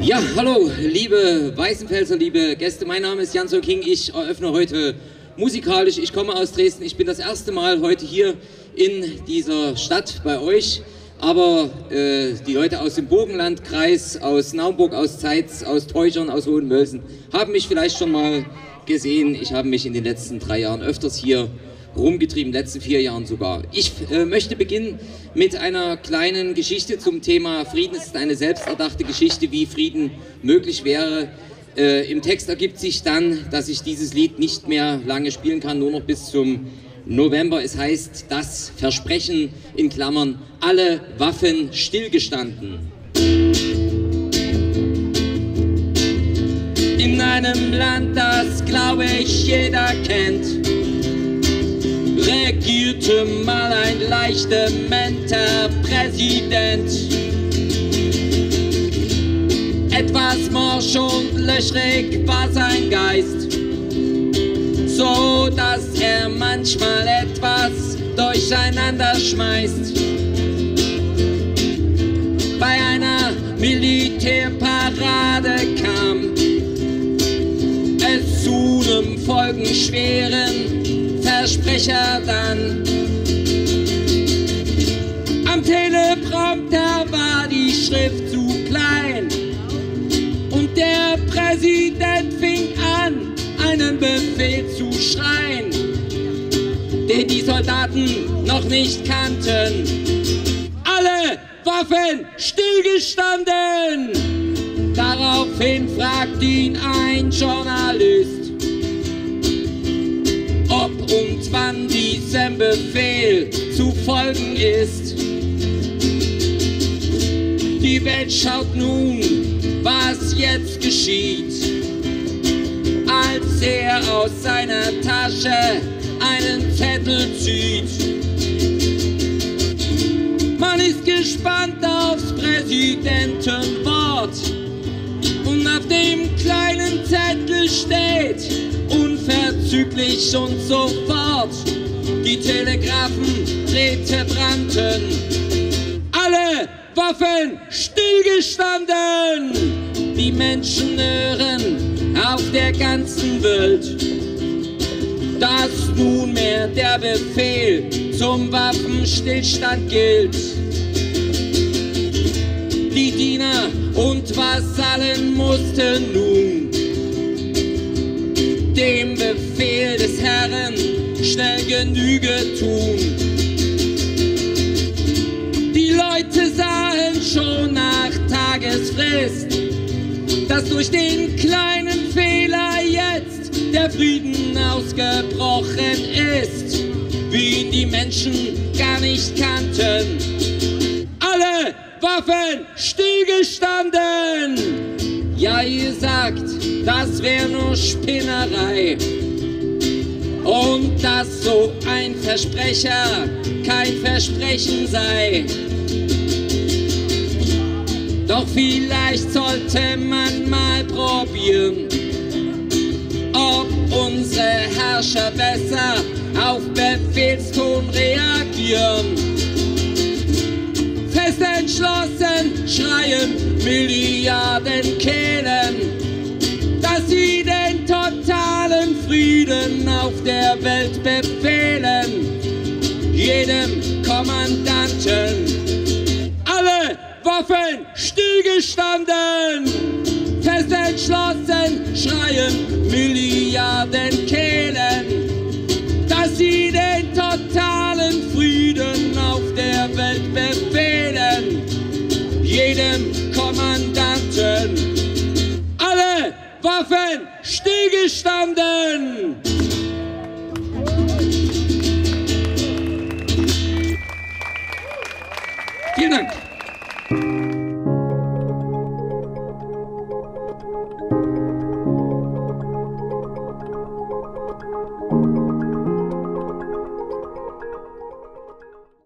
Ja, hallo, liebe Weißenfelser, liebe Gäste, mein Name ist Jan King, ich eröffne heute musikalisch, ich komme aus Dresden, ich bin das erste Mal heute hier in dieser Stadt bei euch, aber die Leute aus dem Burgenlandkreis, aus Naumburg, aus Zeitz, aus Teuchern, aus Hohenmölsen haben mich vielleicht schon mal gesehen. Ich habe mich in den letzten 3 Jahren öfters hier rumgetrieben, in den letzten 4 Jahren sogar. Ich möchte beginnen mit einer kleinen Geschichte zum Thema Frieden. Es ist eine selbsterdachte Geschichte, wie Frieden möglich wäre. Im Text ergibt sich dann, dass ich dieses Lied nicht mehr lange spielen kann, nur noch bis zum November. Es heißt, das Versprechen in Klammern, alle Waffen stillgestanden. In einem Land, das glaube ich jeder kennt, regierte mal ein leicht dementer Präsident. Etwas morsch und löchrig war sein Geist, so dass er manchmal etwas durcheinander schmeißt. Bei einer Militärparade kam es zu einem folgenschweren Versprecher dann. Am Teleprompter war die Schrift zu klein und der Präsident fing an, einen Befehl zu schreien, den die Soldaten noch nicht kannten. Alle Waffen stillgestanden! Daraufhin fragt ihn ein Journalist, ob und wann diesem Befehl zu folgen ist. Die Welt schaut nun, was jetzt geschieht, als er aus seiner Tasche einen Zettel zieht. Man ist gespannt aufs Präsidentenwort und auf dem kleinen Zettel steht unverzüglich und sofort: die Telegrafendrähte brannten, alle Waffen stillgestanden. Die Menschen hören auf der ganzen Welt, dass nunmehr der Befehl zum Waffenstillstand gilt. Die Diener und Vasallen mussten nun dem Befehl des Herrn schnell Genüge tun. Die Leute sahen schon nach Tagesfrist, dass durch den kleinen Fehler jetzt der Frieden ausgebrochen ist, wie ihn die Menschen gar nicht kannten. Alle Waffen stillgestanden! Ja, ihr sagt, das wäre nur Spinnerei und dass so ein Versprecher kein Versprechen sei. Doch vielleicht sollte man mal probieren, ob unsere Herrscher besser auf Befehlston reagieren. Fest entschlossen schreien Milliarden Kehlen, dass sie den totalen Frieden auf der Welt befehlen. Jedem Kommandanten alle Waffen stillgestanden. Fest entschlossen schreien Milliarden Kehlen, dass sie den totalen Frieden auf der Welt befehlen. Jedem Kommandanten alle Waffen stillgestanden!